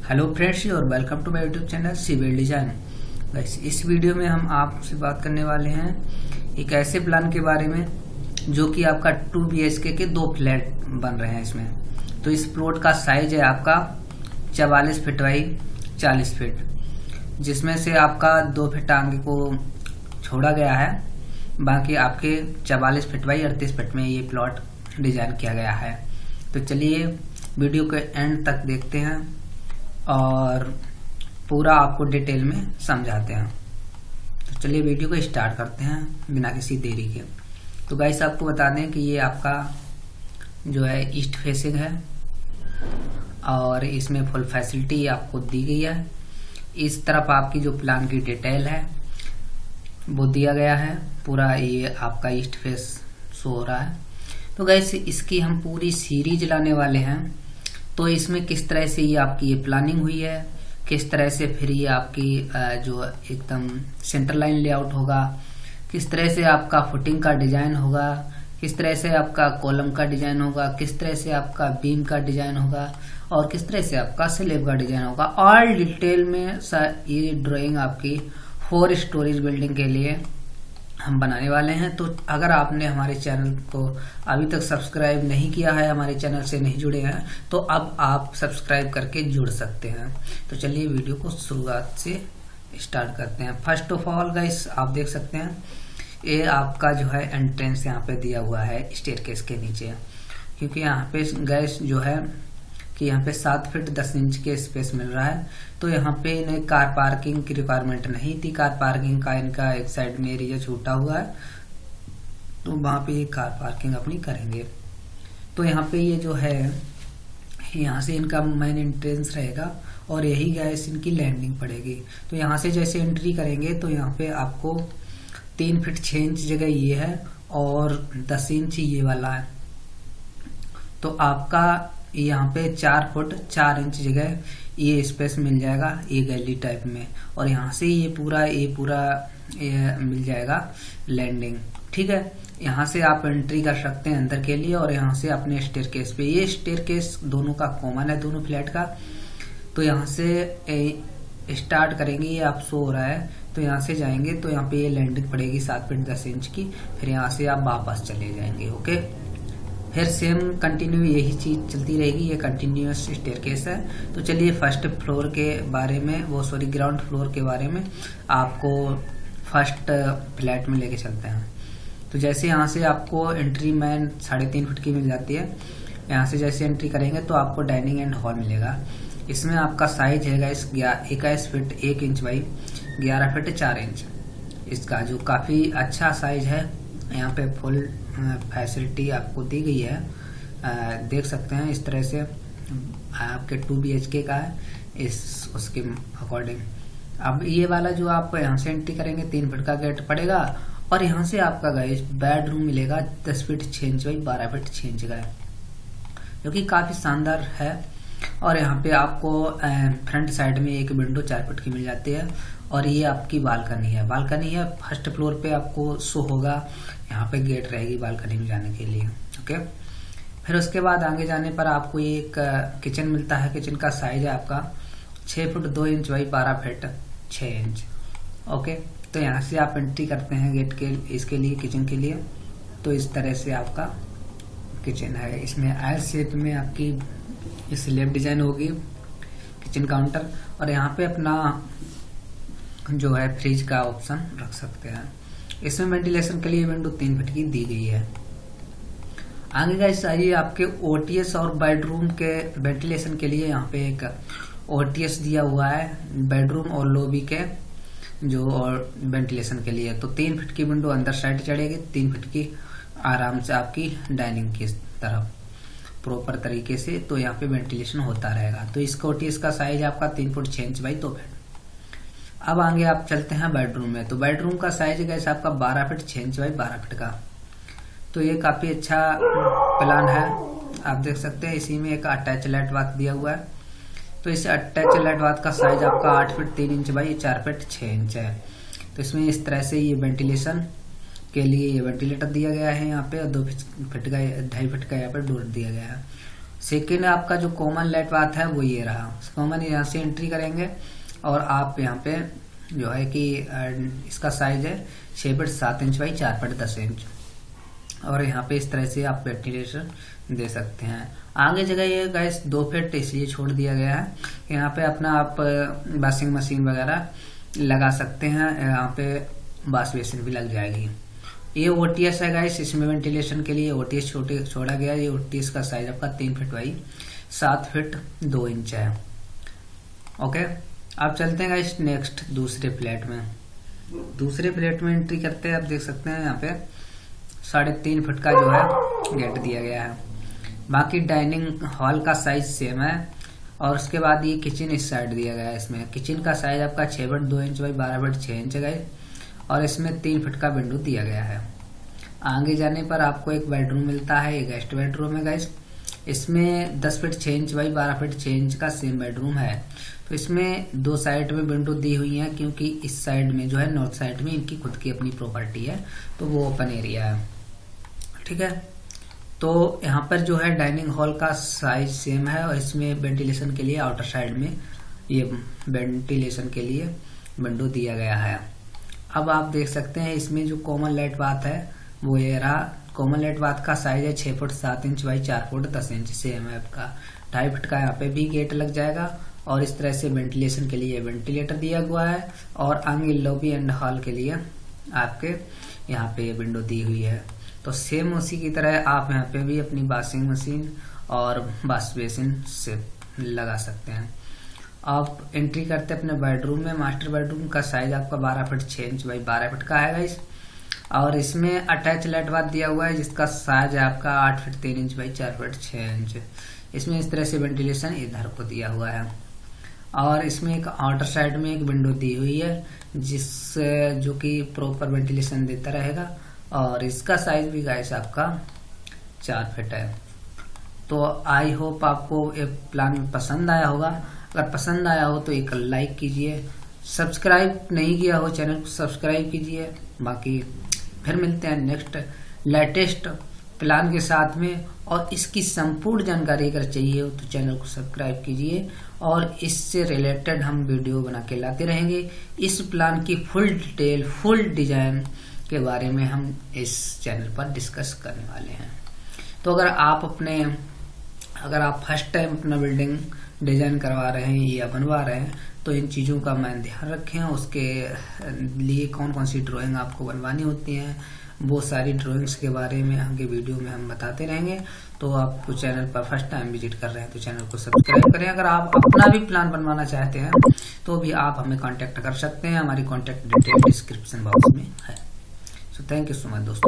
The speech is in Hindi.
हेलो फ्रेंड्स और welcome to my YouTube channel civil design. Guys इस वीडियो में हम आपसे बात करने वाले हैं एक ऐसे प्लान के बारे में जो कि आपका 2 BHK के 2 फ्लैट बन रहे हैं इसमें। तो इस प्लॉट का साइज है आपका 44 फीट बाई 40 फीट, जिसमें से आपका 2 फीट आगे को छोड़ा गया है, बाकी आपके 44 फीट बाई 38 फीट में ये प्लॉट डिजाइन किया गया है। तो चलिए वीडियो के एंड तक देखते हैं और पूरा आपको डिटेल में समझाते हैं। तो चलिए वीडियो को स्टार्ट करते हैं बिना किसी देरी के। तो गाइस आपको बता दें कि ये आपका जो है ईस्ट फेसिंग है और इसमें फुल फैसिलिटी आपको दी गई है। इस तरफ आपकी जो प्लान की डिटेल है वो दिया गया है, पूरा ये आपका ईस्ट फेस शो हो रहा है। तो गाइस इसकी हम पूरी सीरीज लाने वाले हैं। तो इसमें किस तरह से ये आपकी ये प्लानिंग हुई है, किस तरह से फिर ये आपकी जो एकदम सेंटर लाइन लेआउट होगा, किस तरह से आपका फुटिंग का डिजाइन होगा, किस तरह से आपका कॉलम का डिजाइन होगा, किस तरह से आपका बीम का डिजाइन होगा और किस तरह से आपका स्लैब का डिजाइन होगा, ऑल डिटेल में ये ड्राइंग आपकी 4 स्टोरेज बिल्डिंग के लिए हम बनाने वाले हैं। तो अगर आपने हमारे चैनल को अभी तक सब्सक्राइब नहीं किया है, हमारे चैनल से नहीं जुड़े हैं, तो अब आप सब्सक्राइब करके जुड़ सकते हैं। तो चलिए वीडियो को शुरुआत से स्टार्ट करते हैं। फर्स्ट ऑफ ऑल गाइस आप देख सकते हैं ये आपका जो है एंट्रेंस यहाँ पे दिया हुआ है स्टेयरकेस के नीचे, क्योंकि यहाँ पे गैस जो है कि यहाँ पे 7 फीट 10 इंच के स्पेस मिल रहा है। तो यहाँ पे इन्हें कार पार्किंग की रिक्वायरमेंट नहीं थी। कार पार्किंग का इनका एक साइड में एरिया छूटा हुआ है, तो वहां पे ये कार पार्किंग अपनी करेंगे। तो यहाँ पे ये जो है यहाँ से इनका मेन एंट्रेंस रहेगा और यही गैस इनकी लैंडिंग पड़ेगी। तो यहाँ से जैसे एंट्री करेंगे तो यहाँ पे आपको 3 फीट 6 इंच जगह ये है और 10 इंच ये वाला है। तो आपका यहाँ पे 4 फुट 4 इंच जगह ये स्पेस मिल जाएगा ये गैलरी टाइप में, और यहाँ से ये पूरा मिल जाएगा लैंडिंग। ठीक है, यहाँ से आप एंट्री कर सकते हैं अंदर के लिए और यहाँ से अपने स्टेयरकेस पे। ये स्टेयरकेस दोनों का कॉमन है, दोनों फ्लैट का। तो यहाँ से स्टार्ट करेंगे, ये आप शो हो रहा है, तो यहाँ से जाएंगे तो यहाँ पे ये लैंडिंग पड़ेगी 7 फीट 10 इंच की। फिर यहाँ से आप वापस चले जाएंगे। ओके, फिर सेम कंटिन्यू यही चीज चलती रहेगी। ये कंटिन्यूअस स्टेयरकेस है। तो चलिए फर्स्ट फ्लोर के बारे में ग्राउंड फ्लोर के बारे में आपको फर्स्ट फ्लैट में लेके चलते हैं। तो जैसे यहाँ से आपको एंट्री मैन 3.5 फीट की मिल जाती है। यहाँ से जैसे एंट्री करेंगे तो आपको डाइनिंग एंड हॉल मिलेगा। इसमें आपका साइज है 21 feet 1 inch by 11 feet 4 inch इसका, जो काफी अच्छा साइज है। यहाँ पे फुल फैसिलिटी आपको दी गई है, देख सकते हैं इस तरह से आपके 2 BHK का है उसके अकॉर्डिंग। अब ये वाला जो आप यहाँ से एंट्री करेंगे 3 फीट का गेट पड़ेगा और यहाँ से आपका गाइस बेडरूम मिलेगा 10 feet 6 inch by 12 feet 6 inch का है, जो कि काफी शानदार है। और यहाँ पे आपको फ्रंट साइड में एक विंडो 4 फीट की मिल जाती है और ये आपकी बालकनी है। फर्स्ट फ्लोर पे आपको शो होगा, यहाँ पे गेट रहेगी बालकनी में जाने के लिए। ओके, फिर उसके बाद आगे जाने पर आपको ये एक किचन मिलता है। किचन का साइज है आपका 6 foot 2 inch by 12 feet 6 inch. Okay, तो यहाँ से आप एंट्री करते हैं गेट के इसके लिए किचन के लिए। तो इस तरह से आपका किचन है। इसमें एल शेप में आपकी स्लैब डिजाइन होगी किचन काउंटर, और यहाँ पे अपना जो है फ्रिज का ऑप्शन रख सकते हैं। इसमें वेंटिलेशन के लिए विंडो 3 फीट की दी गई है। आगे गाइस आइए आपके ओटीएस और बेडरूम के वेंटिलेशन के लिए यहाँ पे एक ओटीएस दिया हुआ है बेडरूम और लॉबी के जो और वेंटिलेशन के लिए। तो 3 फीट की विंडो अंदर साइड चढ़ेगी, 3 फीट की आराम से आपकी डाइनिंग की तरफ प्रॉपर तरीके से। तो यहाँ पे वेंटिलेशन होता रहेगा। तो इसका ओटीएस का साइज आपका 3 फुट 6 इंच बाई 2 फीट। अब आगे आप चलते हैं बेडरूम में। तो बेडरूम का साइज है आपका 12 फीट 6 इंच बाई 12 फीट का। तो ये काफी अच्छा प्लान है, आप देख सकते हैं। इसी में एक अटैच लाइट बाथ दिया हुआ है। तो इस अटैच लाइट बाथ का साइज आपका 8 feet 3 inch by 4 feet 6 inch है। तो इसमें इस तरह से ये वेंटिलेशन के लिए ये वेंटिलेटर दिया गया है यहाँ पे, और 2 फीट का 2.5 फीट का यहाँ पे डोर दिया गया है। सेकेंड आपका जो कॉमन लेट बात है वो ये रहा। कॉमन यहाँ से एंट्री करेंगे और आप यहाँ पे जो है कि इसका साइज है 6 feet 7 inch by 4 feet 10 inch, और यहाँ पे इस तरह से आप वेंटिलेशन दे सकते हैं। आगे जगह ये गैस 2 फीट इसलिए छोड़ दिया गया है, यहाँ पे अपना आप वॉशिंग मशीन वगैरह लगा सकते हैं, यहाँ पे वॉश बेसिन भी लग जाएगी। ये ओटीएस है गाइस, इसमें वेंटिलेशन के लिए ओटीएस छोड़ा गया। ये ओटीएस का साइज आपका 3 फीट बाई 7 फीट 2 इंच है। ओके, आप चलते हैं गाइस नेक्स्ट दूसरे फ्लैट में। दूसरे फ्लैट में एंट्री करते हैं, आप देख सकते हैं यहाँ पे 3.5 फीट का जो है गेट दिया गया है। बाकी डाइनिंग हॉल का साइज सेम है, और उसके बाद ये किचन इस साइड दिया गया है। इसमें किचन का साइज आपका 6 feet 2 inch by 12 feet 6 inch है, और इसमें 3 फीट का विंडो दिया गया है। आगे जाने पर आपको एक बेडरूम मिलता है, एक गेस्ट बेडरूम है गाइस। इसमें 10 feet 6 inch by 12 feet 6 inch का सेम बेडरूम है। तो इसमें 2 साइड में विंडो दी हुई है, क्योंकि इस साइड में जो है नॉर्थ साइड में इनकी खुद की अपनी प्रॉपर्टी है, तो वो ओपन एरिया है। ठीक है, तो यहाँ पर जो है डाइनिंग हॉल का साइज सेम है, और इसमें वेंटिलेशन के लिए आउटर साइड में ये वेंटिलेशन के लिए विंडो दिया गया है। अब आप देख सकते हैं इसमें जो कॉमन लाइट बात है वो ये रहा। कॉमन लाइट बात का साइज है 6 foot 7 inch by 4 foot 10 inch same है आपका। 2.5 फीट का यहाँ पे भी गेट लग जाएगा, और इस तरह से वेंटिलेशन के लिए वेंटिलेटर दिया हुआ है, और आगे लॉबी एंड हॉल के लिए आपके यहाँ पे विंडो दी हुई है। तो सेम उसी की तरह आप यहाँ पे भी अपनी वॉशिंग मशीन और वॉश बेसिन से लगा सकते हैं। आप एंट्री करते हैं अपने बेडरूम में। मास्टर बेडरूम का साइज आपका 12 फीट 6 इंच बाई 12 फीट का है गाइस, और इसमें अटैच लाइट बाथ दिया हुआ है, जिसका साइज है आपका 8 feet 3 inch by 4 feet 6 inch. इसमें इस तरह से वेंटिलेशन इधर को दिया हुआ है, और इसमें एक आउटर साइड में एक विंडो दी हुई है, जो कि प्रॉपर वेंटिलेशन देता रहेगा, और इसका साइज भी गाइस आपका 4 फीट है। तो आई होप आपको ये प्लान पसंद आया होगा। अगर पसंद आया हो तो एक लाइक कीजिए, सब्सक्राइब नहीं किया हो चैनल को सब्सक्राइब कीजिए। बाकी फिर मिलते हैं नेक्स्ट लेटेस्ट प्लान के साथ में, और इसकी संपूर्ण जानकारी अगर चाहिए हो तो चैनल को सब्सक्राइब कीजिए, और इससे रिलेटेड हम वीडियो बना के लाते रहेंगे। इस प्लान की फुल डिटेल फुल डिजाइन के बारे में हम इस चैनल पर डिस्कस करने वाले हैं। तो अगर आप फर्स्ट टाइम अपना बिल्डिंग डिजाइन करवा रहे हैं या बनवा रहे हैं, तो इन चीज़ों का मैं ध्यान रखें। उसके लिए कौन कौन सी ड्राइंग आपको बनवानी होती हैं, वो सारी ड्राइंग्स के बारे में आगे वीडियो में हम बताते रहेंगे। तो आप चैनल पर फर्स्ट टाइम विजिट कर रहे हैं तो चैनल को सब्सक्राइब करें। अगर आप अपना भी प्लान बनवाना चाहते हैं तो भी आप हमें कांटेक्ट कर सकते हैं, हमारी कांटेक्ट डिटेल डिस्क्रिप्शन बॉक्स में है। So thank you so much दोस्तों।